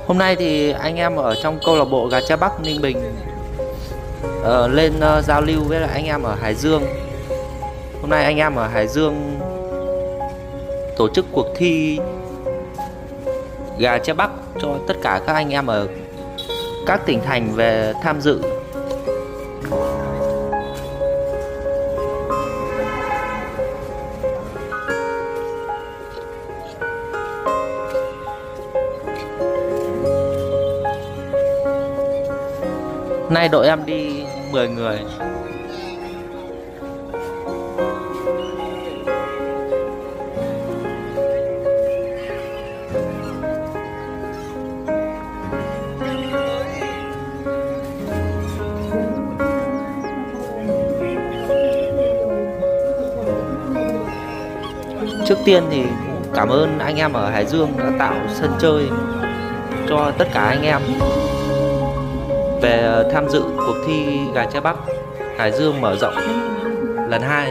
Hôm nay thì anh em ở trong câu lạc bộ Gà Tre Bắc Ninh Bình lên giao lưu với lại anh em ở Hải Dương. Hôm nay anh em ở Hải Dương tổ chức cuộc thi Gà Tre Bắc cho tất cả các anh em ở các tỉnh thành về tham dự. Nay đội em đi 10 người. Trước tiên thì cảm ơn anh em ở Hải Dương đã tạo sân chơi cho tất cả anh em về tham dự cuộc thi Gà Tre Bắc Hải Dương mở rộng lần 2.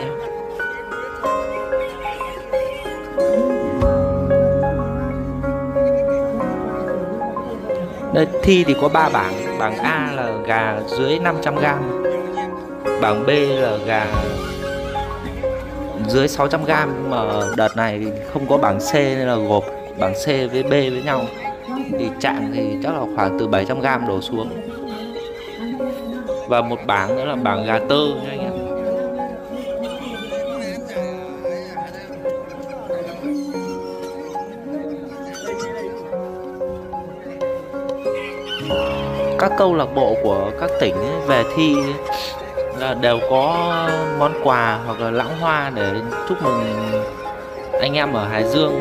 Đây, thi thì có 3 bảng. Bảng A là gà dưới 500g, bảng B là gà dưới 600g, mà đợt này thì không có bảng C nên là gộp bảng C với B với nhau. Thì trạng thì chắc là khoảng từ 700g đổ xuống. Và một bảng nữa là bảng gà tơ nha anh em. Các câu lạc bộ của các tỉnh về thi là đều có món quà hoặc là lãng hoa để chúc mừng anh em ở Hải Dương.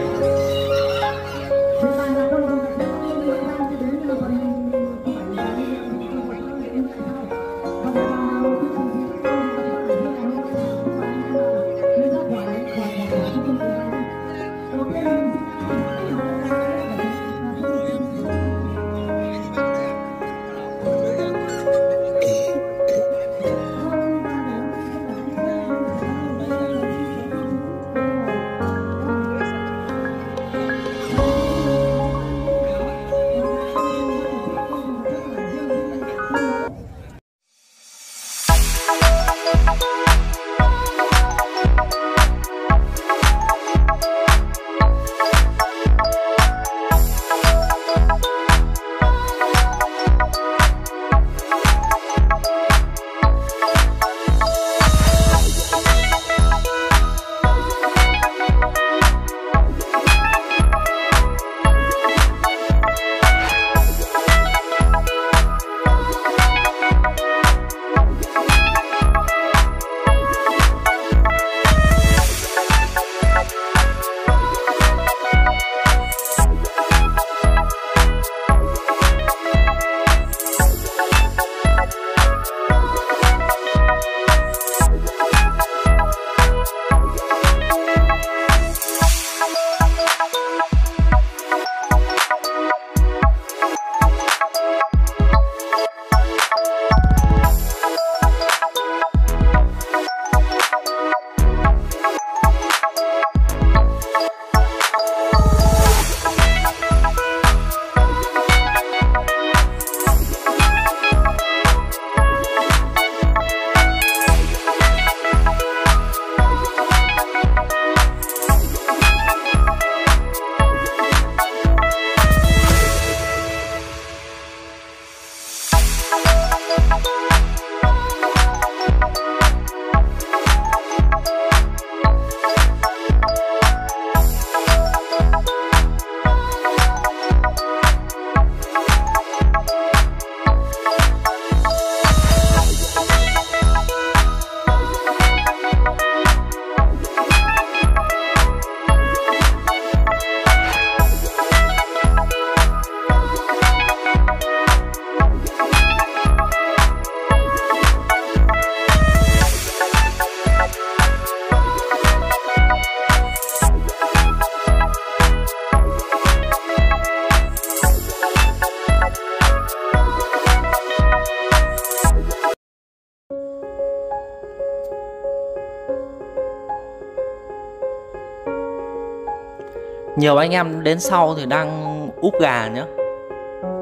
Nhiều anh em đến sau thì đang úp gà nhá.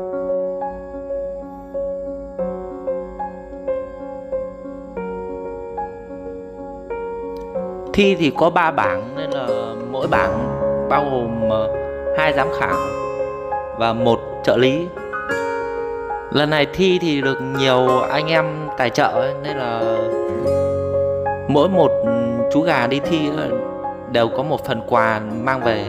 Thi thì có 3 bảng nên là mỗi bảng bao gồm 2 giám khảo và một trợ lý. Lần này thi thì được nhiều anh em tài trợ ấy, nên là mỗi một chú gà đi thi đều có một phần quà mang về.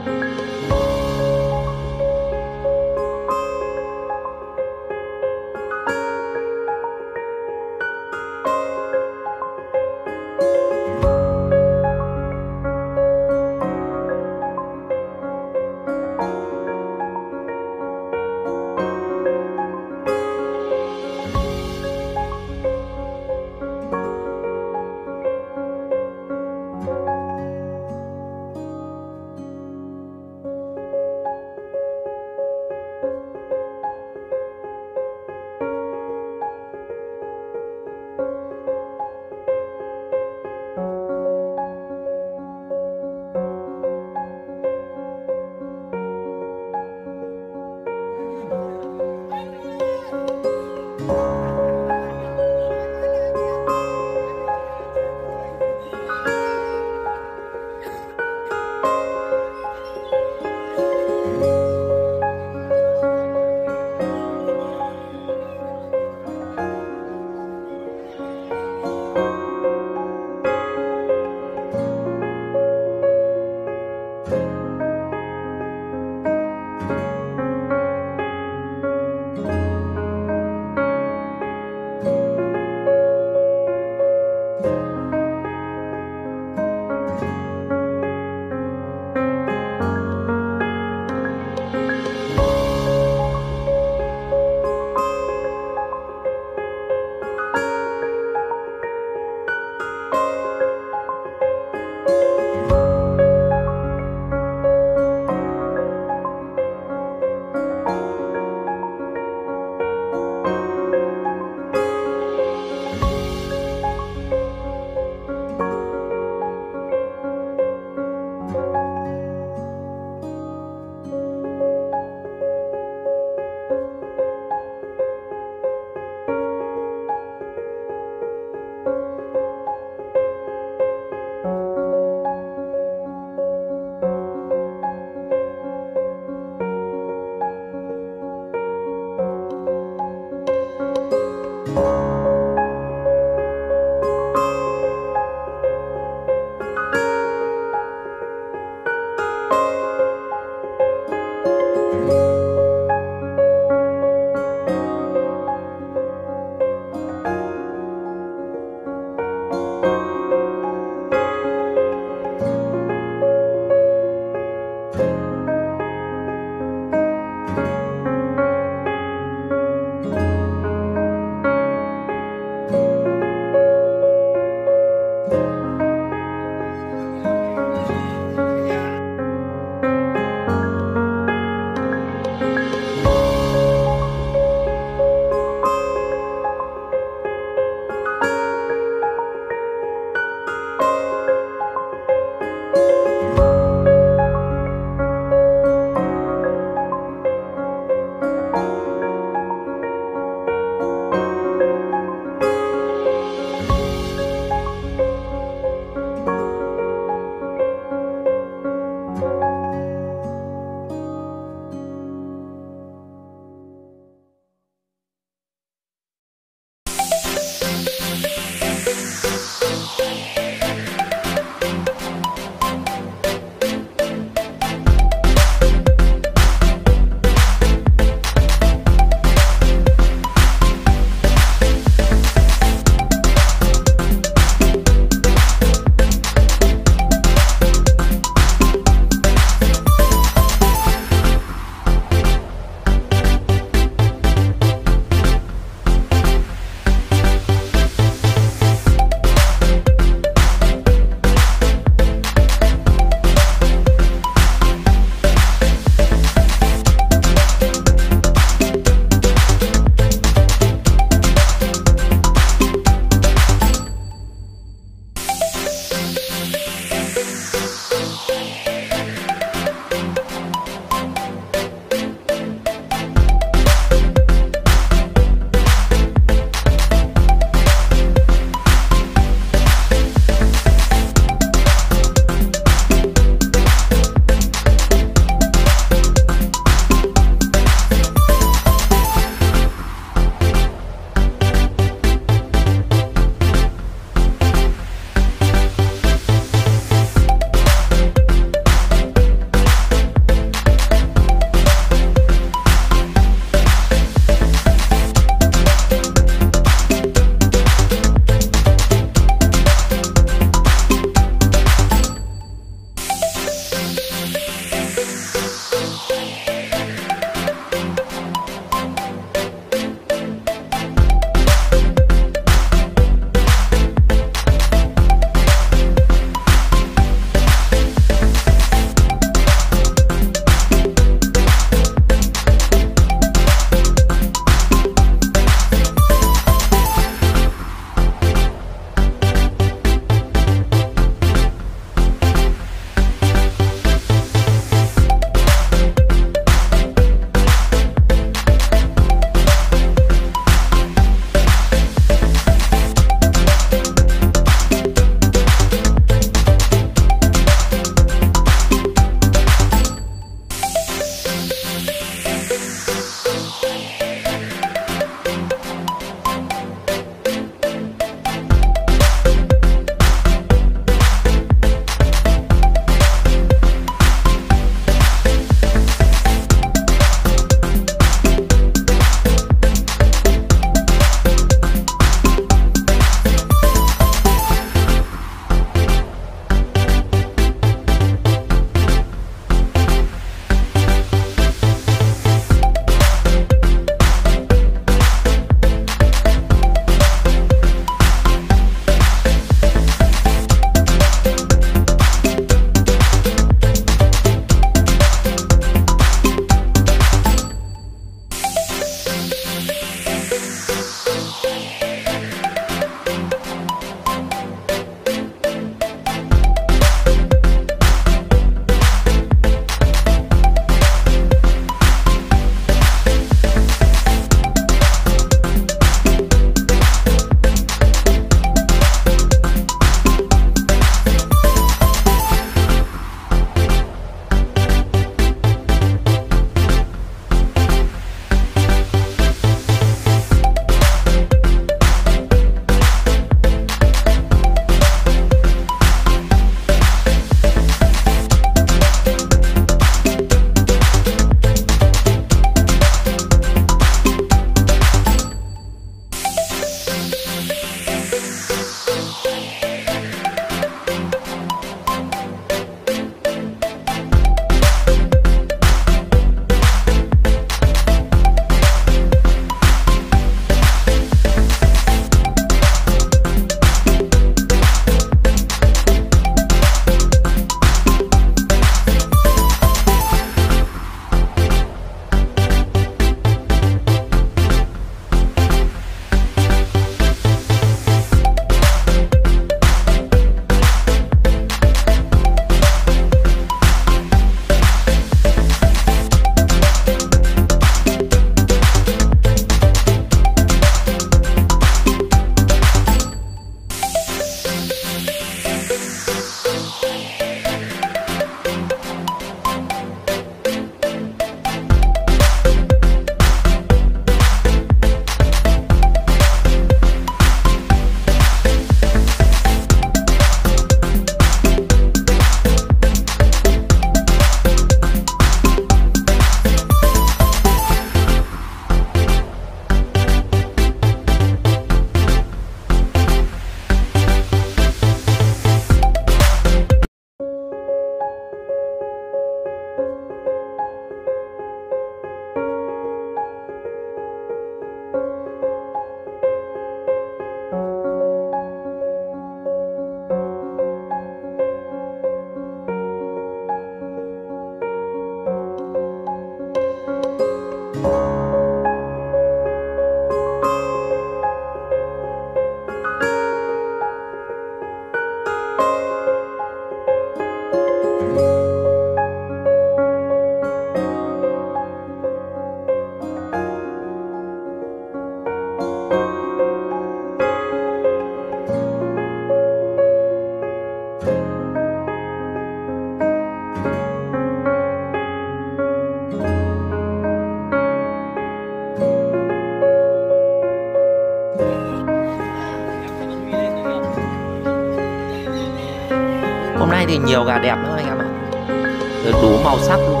nay thì nhiều gà đẹp nữa anh em ạ. Rồi đủ màu sắc luôn.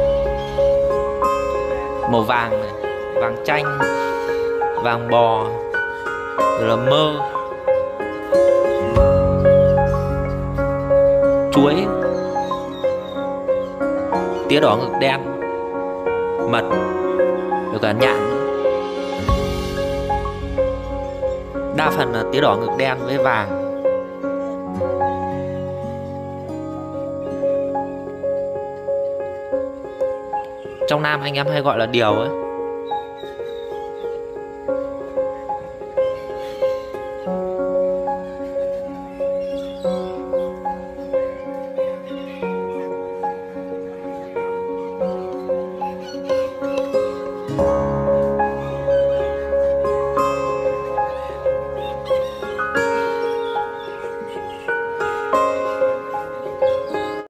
Màu vàng này, vàng chanh, vàng bò, rồi là mơ, chuối, tía đỏ ngực đen, mật, rồi cả nhạn. Đa phần là tía đỏ ngực đen với vàng. Trong Nam anh em hay gọi là điều ấy.